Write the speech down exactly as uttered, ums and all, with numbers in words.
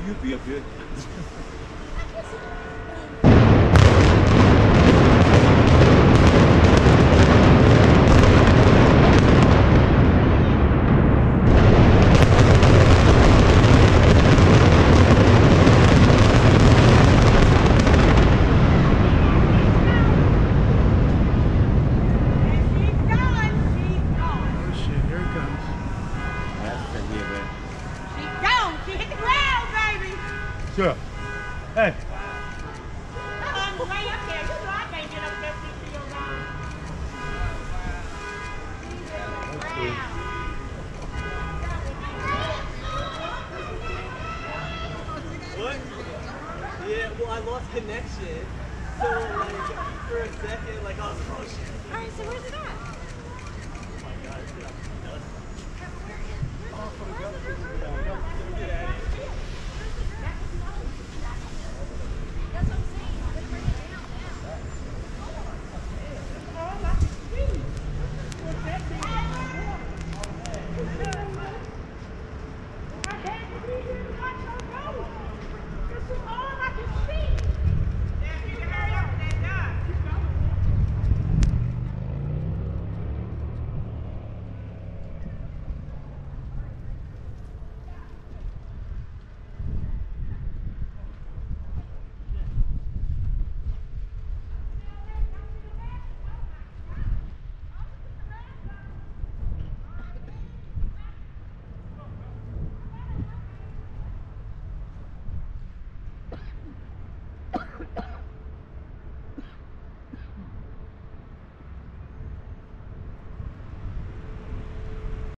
You'll be up here. Sure. Hey. I'm way up there. You know I can't get up there to see your mom. What? Yeah, well, I lost connection. So, like, for a second, like, I was, oh shit. Alright, so where's it at?